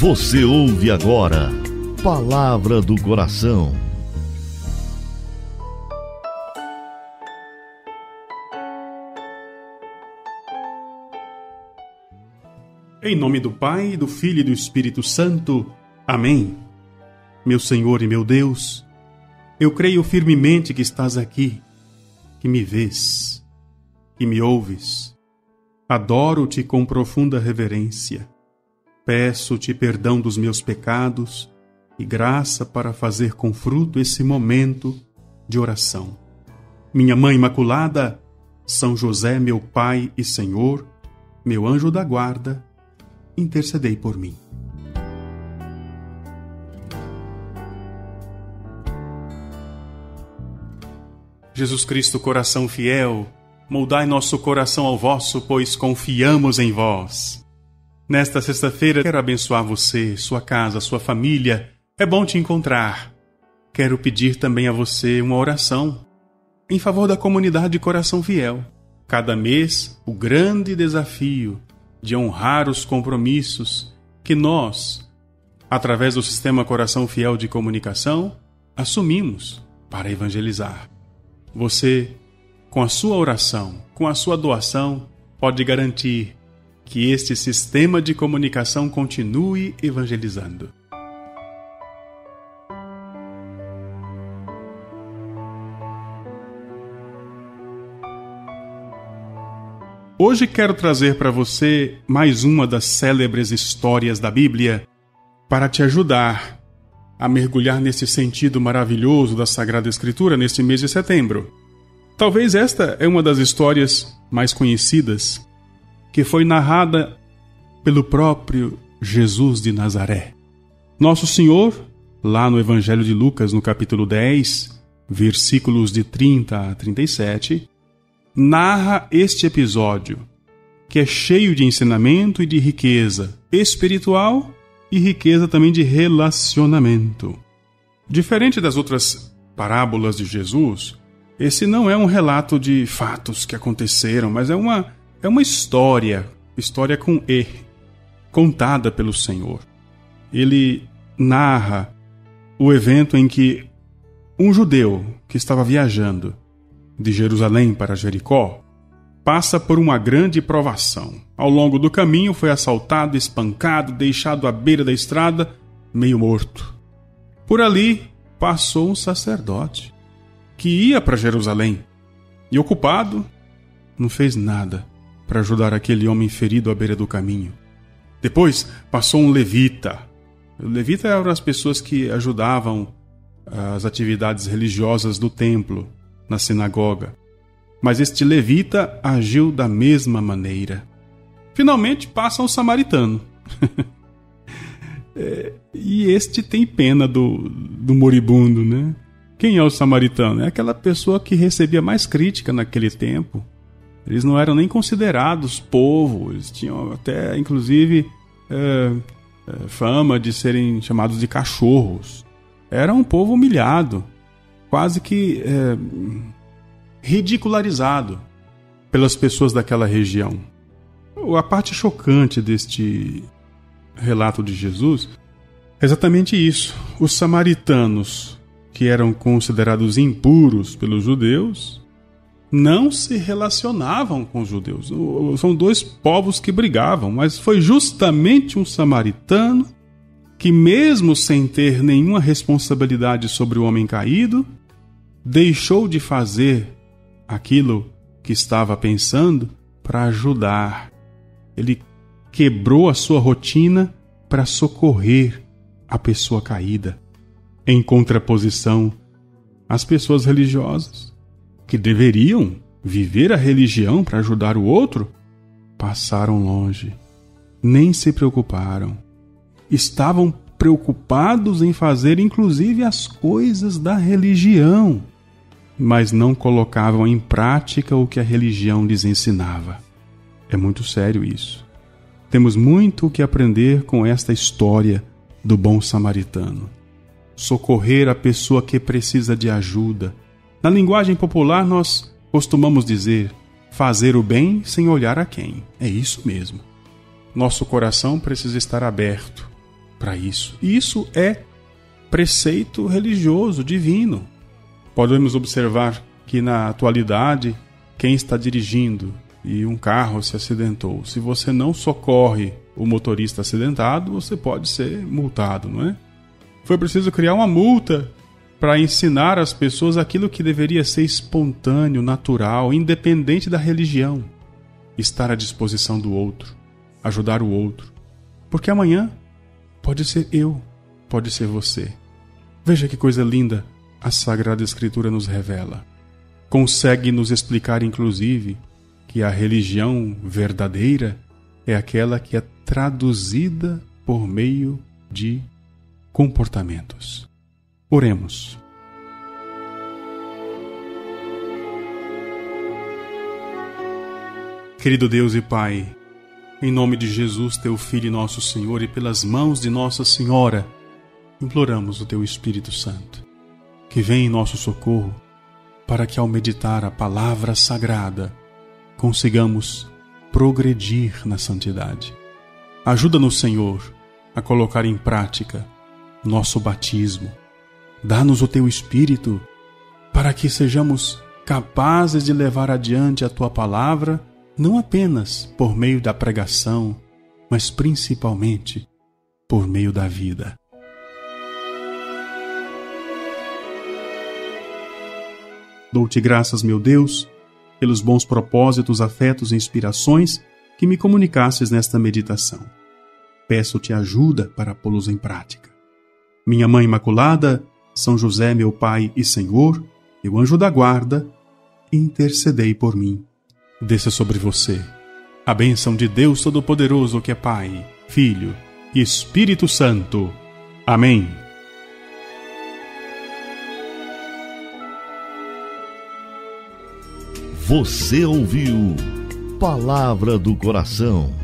Você ouve agora Palavra do Coração. Em nome do Pai, do Filho e do Espírito Santo. Amém. Meu Senhor e meu Deus, eu creio firmemente que estás aqui, que me vês, que me ouves. Adoro-te com profunda reverência. Peço-te perdão dos meus pecados e graça para fazer com fruto esse momento de oração. Minha Mãe Imaculada, São José, meu Pai e Senhor, meu anjo da guarda, intercedei por mim. Jesus Cristo, coração fiel, moldai nosso coração ao vosso, pois confiamos em vós. Nesta sexta-feira, quero abençoar você, sua casa, sua família. É bom te encontrar. Quero pedir também a você uma oração em favor da comunidade Coração Fiel. Cada mês, o grande desafio de honrar os compromissos que nós, através do Sistema Coração Fiel de Comunicação, assumimos para evangelizar. Você, com a sua oração, com a sua doação, pode garantir que este sistema de comunicação continue evangelizando. Hoje quero trazer para você mais uma das célebres histórias da Bíblia para te ajudar a mergulhar nesse sentido maravilhoso da Sagrada Escritura neste mês de setembro. Talvez esta é uma das histórias mais conhecidas que foi narrada pelo próprio Jesus de Nazaré. Nosso Senhor, lá no Evangelho de Lucas, no capítulo 10, versículos de 30 a 37, narra este episódio, que é cheio de ensinamento e de riqueza espiritual e riqueza também de relacionamento. Diferente das outras parábolas de Jesus, esse não é um relato de fatos que aconteceram, mas é uma história com E, contada pelo Senhor. Ele narra o evento em que um judeu que estava viajando de Jerusalém para Jericó passa por uma grande provação. Ao longo do caminho foi assaltado, espancado, deixado à beira da estrada, meio morto. Por ali passou um sacerdote que ia para Jerusalém e, ocupado, não fez nada para ajudar aquele homem ferido à beira do caminho. Depois passou um levita. O levita eram as pessoas que ajudavam as atividades religiosas do templo, na sinagoga. Mas este levita agiu da mesma maneira. Finalmente passa um samaritano. E este tem pena do moribundo, né? Quem é o samaritano? É aquela pessoa que recebia mais crítica naquele tempo. Eles não eram nem considerados povo. Eles tinham até, inclusive, fama de serem chamados de cachorros. Era um povo humilhado, quase que ridicularizado pelas pessoas daquela região. A parte chocante deste relato de Jesus é exatamente isso. Os samaritanos, que eram considerados impuros pelos judeus, não se relacionavam com os judeus. São dois povos que brigavam, mas foi justamente um samaritano que, mesmo sem ter nenhuma responsabilidade sobre o homem caído, deixou de fazer aquilo que estava pensando para ajudar. Ele quebrou a sua rotina para socorrer a pessoa caída. Em contraposição às pessoas religiosas, que deveriam viver a religião para ajudar o outro, passaram longe, nem se preocuparam. Estavam preocupados em fazer inclusive as coisas da religião, mas não colocavam em prática o que a religião lhes ensinava. É muito sério isso. Temos muito o que aprender com esta história do bom samaritano. Socorrer a pessoa que precisa de ajuda. Na linguagem popular, nós costumamos dizer: fazer o bem sem olhar a quem. É isso mesmo. Nosso coração precisa estar aberto para isso. E isso é preceito religioso, divino. Podemos observar que na atualidade, quem está dirigindo e um carro se acidentou, se você não socorre o motorista acidentado, você pode ser multado, não é? Foi preciso criar uma multa para ensinar às pessoas aquilo que deveria ser espontâneo, natural, independente da religião. Estar à disposição do outro, ajudar o outro. Porque amanhã pode ser eu, pode ser você. Veja que coisa linda a Sagrada Escritura nos revela. Consegue nos explicar, inclusive, que a religião verdadeira é aquela que é traduzida por meio de comportamentos. Oremos. Querido Deus e Pai, em nome de Jesus, Teu Filho e nosso Senhor, e pelas mãos de Nossa Senhora, imploramos o Teu Espírito Santo, que vem em nosso socorro, para que ao meditar a palavra sagrada, consigamos progredir na santidade. Ajuda-nos, Senhor, a colocar em prática nosso batismo. Dá-nos o Teu Espírito, para que sejamos capazes de levar adiante a Tua palavra, não apenas por meio da pregação, mas principalmente por meio da vida. Dou-te graças, meu Deus, pelos bons propósitos, afetos e inspirações que me comunicasses nesta meditação. Peço-te ajuda para pô-los em prática. Minha Mãe Imaculada, São José, meu Pai e Senhor, meu anjo da guarda, intercedei por mim. Desça sobre você a bênção de Deus Todo-Poderoso, que é Pai, Filho e Espírito Santo. Amém. Você ouviu Palavra do Coração.